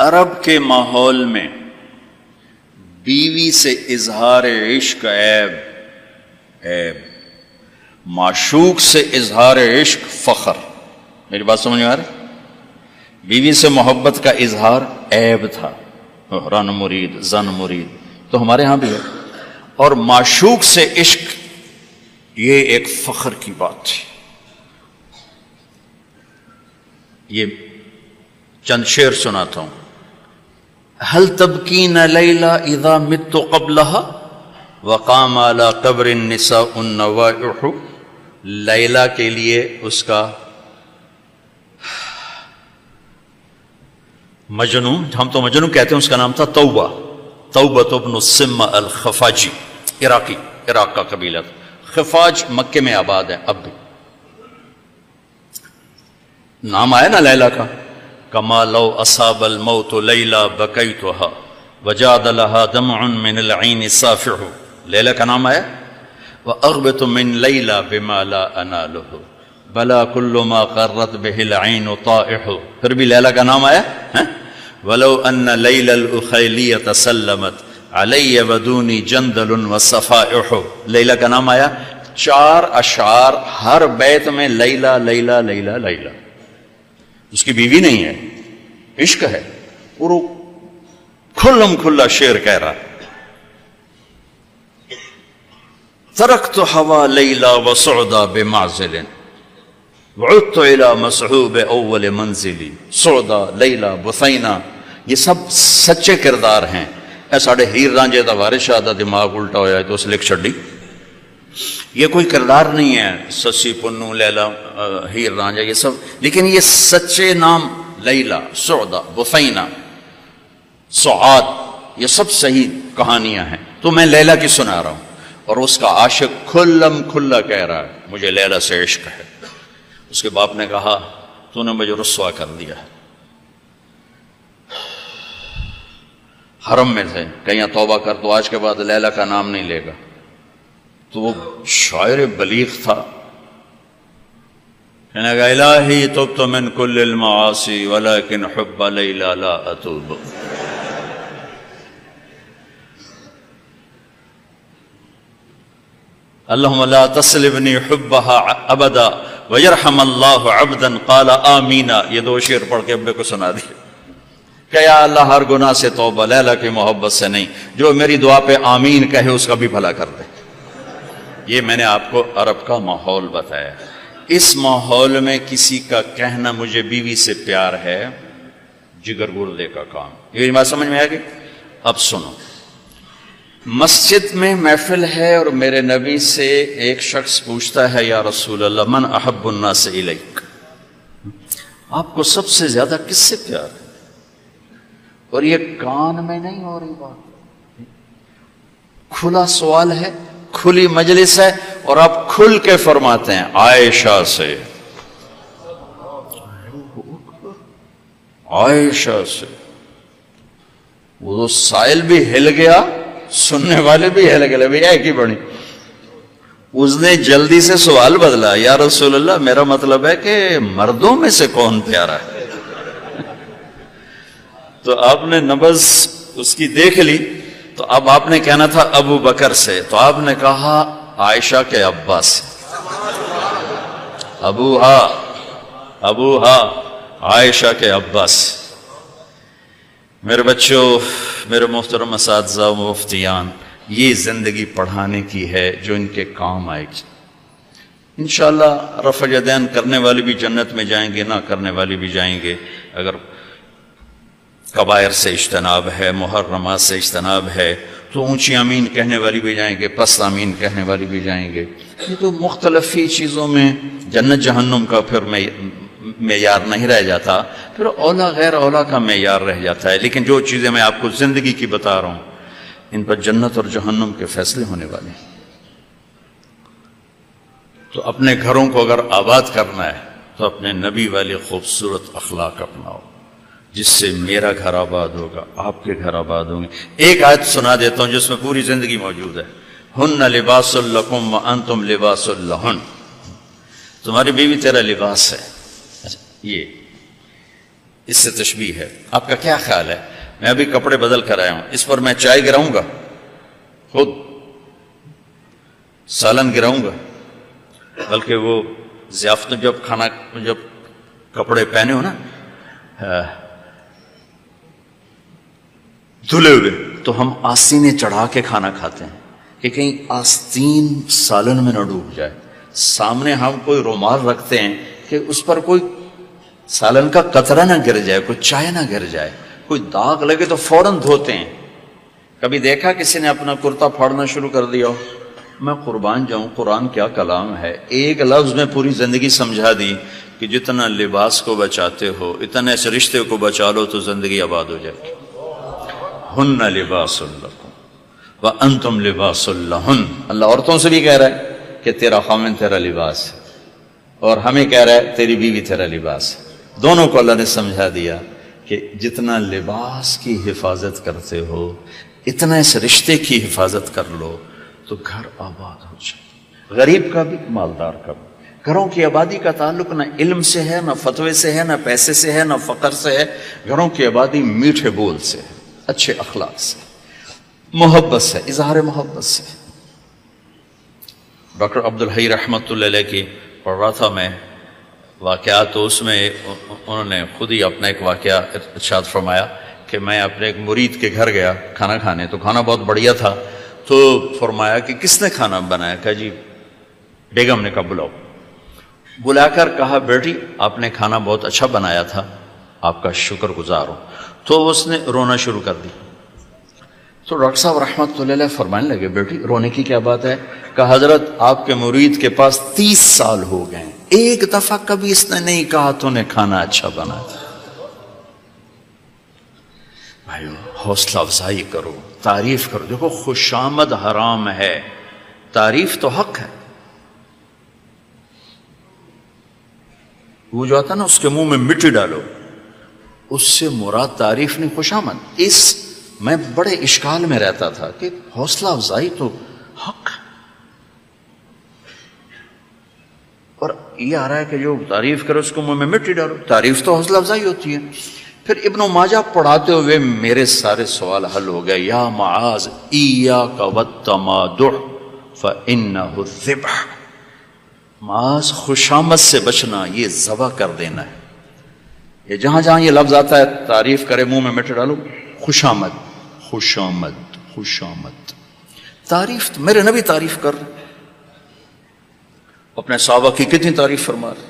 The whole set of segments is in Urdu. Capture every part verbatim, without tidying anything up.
عرب کے ماحول میں بیوی سے اظہار عشق عیب عیب معشوق سے اظہار عشق فخر. میری بات سمجھ میں آ رہی؟ بیوی سے محبت کا اظہار عیب تھا، رن مرید زن مرید، تو ہمارے ہاں بھی ہے. اور معشوق سے عشق یہ ایک فخر کی بات تھی. یہ چند شعر سناتا ہوں. هل تبکین لیلا اذا مت قبلها وقام على قبر النساء النوائح. لیلا کے لیے اس کا مجنون، ہم تو مجنون کہتے ہیں، اس کا نام تھا توبہ، توبہ ابن السمہ الخفاجی، عراقی، عراق کا قبیلہ تھا. خفاج مکے میں آباد ہے اب بھی. نام آیا نا لیلا کا. کما لو اصاب الموت لیلا بکیتها وجاد لها دمع من العین صافح. لیلا کا نام آیا. واغبط من لیلا بما لا اناله بلا كل ما قرت به العین طائح. پھر بھی لیلا کا نام آیا. ولو ان لیلا الاخیلیۃ سلمت علی ودونی جندل وصفائح. لیلا کا نام آیا. چار اشعار ہر بیت میں لیلا لیلا لیلا لیلا. اس کی بیوی نہیں ہے، عشق ہے، اور وہ کھلم کھلا شعر کہہ رہا. ترکت ہوا لیلا وسعدا بمعزل وعدت الى مسحوب اول منزلی. سعدا، لیلا، بثینہ، یہ سب سچے کردار ہیں. اے ساڑھے ہیر رانجے دا وارث شاہ دا دماغ الٹا ہویا ہے تو اس لکھ چھڑی. یہ کوئی کردار نہیں ہے سسی پنو لیلا ہیر رانجا یہ سب، لیکن یہ سچے نام لیلا، سعدا، بثینہ، سعاد، یہ سب صحیح کہانیاں ہیں. تو میں لیلا کی سنا رہا ہوں اور اس کا عاشق کھلم کھلا کہہ رہا ہے مجھے لیلا سے عشق ہے. اس کے باپ نے کہا تو نے مجھے رسوا کر دیا. حرم میں تھے، کہیں توبہ کر تو آج کے بعد لیلا کا نام نہیں لے گا. تو وہ شاعر بلیغ تھا، کہنے لگا الہی تبت من کل المعاصی ولکن حب لیلا لا اتوب. اللہم لا تسلبنی حبها ابدا ویرحم اللہ عبدا قال آمین. یہ دو شعر پڑھ کے ابے کو سنا دی کہ یا اللہ ہر گناہ سے توبہ، لیلا کی محبت سے نہیں، جو میری دعا پہ آمین کہے اس کا بھی بھلا کر دے. یہ میں نے آپ کو عرب کا ماحول بتایا. اس ماحول میں کسی کا کہنا مجھے بیوی سے پیار ہے جگر گردے کا کام. یہ بات سمجھ میں آ گئی؟ اب سنو. مسجد میں محفل ہے اور میرے نبی سے ایک شخص پوچھتا ہے یا رسول اللہ من احب الناس الیک، آپ کو سب سے زیادہ کس سے پیار ہے؟ اور یہ کان میں نہیں ہو رہی بات، کھلا سوال ہے، کھلی مجلس ہے اور آپ کھل کے فرماتے ہیں عائشہ سے، عائشہ سے. وہ سائل بھی ہل گیا، سننے والے بھی ہل گئے، بھئی ایک ہی بڑی. اس نے جلدی سے سوال بدلا، یا رسول اللہ میرا مطلب ہے کہ مردوں میں سے کون پیارا ہے؟ تو آپ نے نبض اس کی دیکھ لی. تو اب آپ نے کہنا تھا ابو بکر سے، تو آپ نے کہا عائشہ کے ابا سے. ابو ہا ابو ہا عائشہ کے ابا سے. میرے بچوں، میرے محترم اساتذہ و مفتیان، یہ زندگی پڑھانے کی ہے جو ان کے کام آئے گی. انشاءاللہ رفع یدین کرنے والے بھی جنت میں جائیں گے، نہ کرنے والے بھی جائیں گے. اگر کبائر سے اجتناب ہے، محرمات سے اجتناب ہے تو اونچی آمین کہنے والی بھی جائیں گے، پست آمین کہنے والی بھی جائیں گے. یہ تو مختلف ہی چیزوں میں جنت جہنم کا پھر معیار نہیں رہ جاتا، پھر اولا غیر اولا کا معیار رہ جاتا ہے. لیکن جو چیزیں میں آپ کو زندگی کی بتا رہا ہوں ان پر جنت اور جہنم کے فیصلے ہونے والے ہیں. تو اپنے گھروں کو اگر آباد کرنا ہے تو اپنے نبی والے خوبصورت اخلاق اپناؤ، جس سے میرا گھر آباد ہوگا، آپ کے گھر آباد ہوں گے. ایک آیت سنا دیتا ہوں جس میں پوری زندگی موجود ہے. ہن لباس لکم وانتم لباس لہن. تمہاری بیوی تیرا لباس ہے. اچھا، یہ اس سے تشبیہ ہے. آپ کا کیا خیال ہے؟ میں ابھی کپڑے بدل کر آیا ہوں، اس پر میں چائے گراؤں گا؟ خود سالن گراؤں گا؟ بلکہ وہ ضیافت میں جب کھانا جب کپڑے پہنے ہو نا دھلے ہوئے، تو ہم آستینیں چڑھا کے کھانا کھاتے ہیں کہ کہیں آستین سالن میں نہ ڈوب جائے. سامنے ہم کوئی رومال رکھتے ہیں کہ اس پر کوئی سالن کا قطرہ نہ گر جائے، کوئی چائے نہ گر جائے، کوئی داغ لگے تو فوراً دھوتے ہیں. کبھی دیکھا کسی نے اپنا کرتا پھاڑنا شروع کر دیا ہو؟ میں قربان جاؤں، قرآن کیا کلام ہے. ایک لفظ میں پوری زندگی سمجھا دی کہ جتنا لباس کو بچاتے ہو اتنے اس رشتے کو بچا لو تو زندگی آباد ہو جائے گی. ہن لباس لکم وانتم لباس لہن. اللہ عورتوں سے بھی کہہ رہا ہے کہ تیرا خامن تیرا لباس ہے، اور ہمیں کہہ رہا ہے تیری بیوی تیرا لباس ہے. دونوں کو اللہ نے سمجھا دیا کہ جتنا لباس کی حفاظت کرتے ہو اتنا اس رشتے کی حفاظت کر لو تو گھر آباد ہو جائے. غریب کا بھی مالدار کا بھی. گھروں کی آبادی کا تعلق نہ علم سے ہے، نہ فتوے سے ہے، نہ پیسے سے ہے، نہ فقر سے ہے. گھروں کی آبادی میٹھے بول سے ہے، اچھے اخلاق سے، محبت سے، اظہار محبت سے. ڈاکٹر عبدالحی رحمۃ اللہ علیہ کی پڑھ رہا تھا میں واقعات، تو اس میں انہوں نے خود ہی اپنا ایک واقعہ ارشاد فرمایا کہ میں اپنے ایک مرید کے گھر گیا کھانا کھانے، تو کھانا بہت بڑھیا تھا. تو فرمایا کہ کس نے کھانا بنایا؟ کہا جی بیگم نے. کہا بلاؤ. بلا کر کہا بیٹی آپ نے کھانا بہت اچھا بنایا تھا، آپ کا شکر گزار ہوں. تو اس نے رونا شروع کر دی. تو ڈاکٹر صاحب رحمۃ اللہ علیہ فرمانے لگے بیٹی رونے کی کیا بات ہے؟ کہا حضرت آپ کے مرید کے پاس تیس سال ہو گئے، ایک دفعہ کبھی اس نے نہیں کہا تو نے کھانا اچھا بنا. بھائیو حوصلہ افزائی کرو، تعریف کرو. دیکھو خوشامد حرام ہے، تعریف تو حق ہے. وہ جو آتا نا اس کے منہ میں مٹی ڈالو، اس سے مراد تعریف نہیں خوشامد. اس میں بڑے اشکال میں رہتا تھا کہ حوصلہ افزائی تو حق ہے، اور یہ آ رہا ہے کہ جو تعریف کرو اس کو منہ میں مٹی ڈالو. تعریف تو حوصلہ افزائی ہوتی ہے. پھر ابن ماجہ پڑھاتے ہوئے میرے سارے سوال حل ہو گئے. یا معاذ ایاک والتمادع فانہ الذبح. معاذ خوشامد سے بچنا، یہ ذبح کر دینا ہے. یہ جہاں جہاں یہ لفظ آتا ہے تعریف کرے منہ میں مٹی ڈالو، خوشامد خوشامد خوشامد. تعریف تو میرے نبی تعریف کر رہے، اپنے صحابہ کی کتنی تعریف فرما رہے،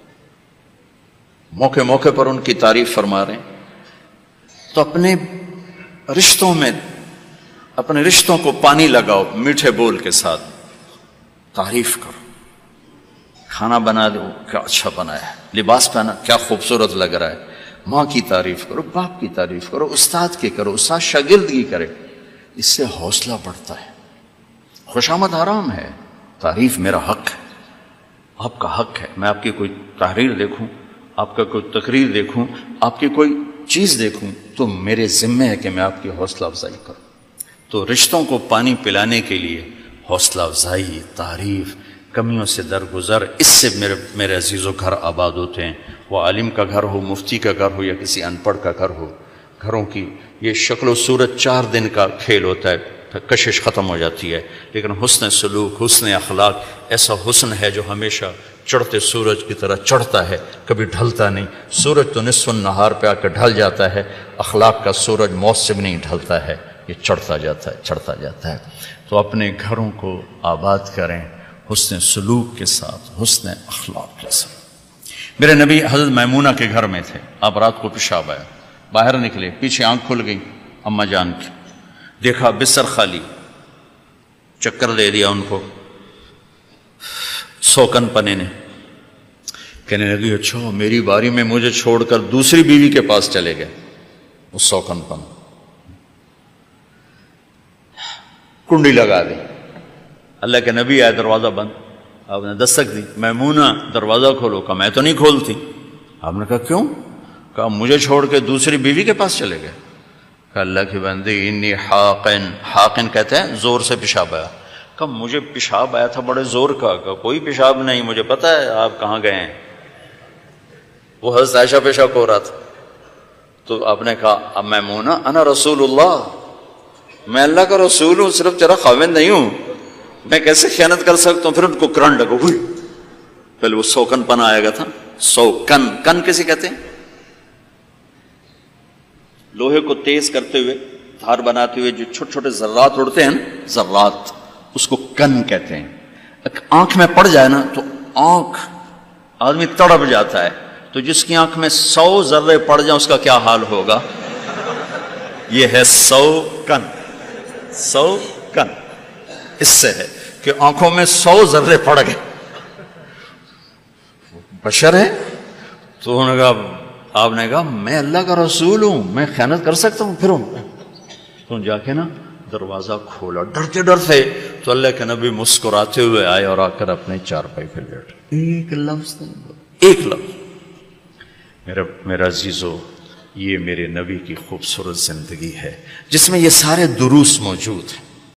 موقع موقع پر ان کی تعریف فرما رہے ہیں. تو اپنے رشتوں میں اپنے رشتوں کو پانی لگاؤ، میٹھے بول کے ساتھ تعریف کرو. کھانا بنا دو کیا اچھا بنایا ہے، لباس پہنا کیا خوبصورت لگ رہا ہے. ماں کی تعریف کرو، باپ کی تعریف کرو، استاد کی کرو، استاد شاگرد کی کرے. اس سے حوصلہ بڑھتا ہے. خوشامد حرام ہے، تعریف میرا حق ہے، آپ کا حق ہے. میں آپ کی کوئی تحریر دیکھوں، آپ کا کوئی تقریر دیکھوں، آپ کی کوئی چیز دیکھوں تو میرے ذمہ ہے کہ میں آپ کی حوصلہ افزائی کروں. تو رشتوں کو پانی پلانے کے لیے حوصلہ افزائی، تعریف، کمیوں سے درگزر، اس سے میرے میرے عزیزوں گھر آباد ہوتے ہیں. وہ عالم کا گھر ہو، مفتی کا گھر ہو، یا کسی ان پڑھ کا گھر ہو. گھروں کی یہ شکل و صورت چار دن کا کھیل ہوتا ہے، پھر کشش ختم ہو جاتی ہے. لیکن حسن سلوک، حسن اخلاق ایسا حسن ہے جو ہمیشہ چڑھتے سورج کی طرح چڑھتا ہے، کبھی ڈھلتا نہیں. سورج تو نصف النہار پہ آ کے ڈھل جاتا ہے، اخلاق کا سورج موسم نہیں ڈھلتا ہے، یہ چڑھتا جاتا ہے چڑھتا جاتا ہے. تو اپنے گھروں کو آباد کریں حسن سلوک کے ساتھ، حسن اخلاق کے ساتھ. میرے نبی حضرت میمونہ کے گھر میں تھے. آپ رات کو پیشاب آیا، باہر نکلے، پیچھے آنکھ کھل گئی اماں جان کی، دیکھا بستر خالی، چکر دے دیا ان کو. سوکن پنے نے کہنے لگی اچھا میری باری میں مجھے چھوڑ کر دوسری بیوی کے پاس چلے گئے. وہ سوکن پن کنڈی لگا دی. اللہ کے نبی آئے، دروازہ بند. آپ نے دستک دی، میمونہ دروازہ کھولو. کہا میں تو نہیں کھولتی. آپ نے کہا کیوں؟ کہا مجھے چھوڑ کے دوسری بیوی کے پاس چلے گئے. کہا اللہ کی بندی انی حاقن، حاقن کہتے ہیں زور سے پیشاب آیا. کہا مجھے پیشاب آیا تھا بڑے زور کا. کہا کوئی پیشاب نہیں، مجھے پتا ہے آپ کہاں گئے ہیں. وہ حضرت عائشہ پیشاب ہو رہا تھا. تو آپ نے کہا اب میمونہ انا رسول اللہ، میں اللہ کا رسول ہوں، صرف تیرا خاوند نہیں ہوں، میں کیسے خیانت کر سکتا ہوں؟ پھر ان کو کرنٹ لگا، ہوئی پہلے وہ سوکن پن آئے گا تھا، سوکن، کن کیسے کہتے ہیں؟ لوہے کو تیز کرتے ہوئے، دھار بناتے ہوئے جو چھوٹے چھوٹے ذرات اڑتے ہیں نا، ذرات، اس کو کن کہتے ہیں۔ آنکھ میں پڑ جائے نا تو آنکھ آدمی تڑپ جاتا ہے، تو جس کی آنکھ میں سو ذرے پڑ جائیں اس کا کیا حال ہوگا؟ یہ ہے سو کن، سو کن اس سے ہے کہ آنکھوں میں سو ذرے پڑ گئے، بشر ہے۔ تو انہوں نے کہا، آپ نے کہا میں اللہ کا رسول ہوں، میں خیانت کر سکتا ہوں؟ پھر تو جا کے نا دروازہ کھولا، ڈرتے ڈرتے، تو اللہ کے نبی مسکراتے ہوئے آئے اور آ کر اپنے چارپائی پہ لیٹ، ایک لفظ ایک لفظ۔ میرا میرا عزیزو، یہ میرے نبی کی خوبصورت زندگی ہے جس میں یہ سارے دروس موجود ہیں۔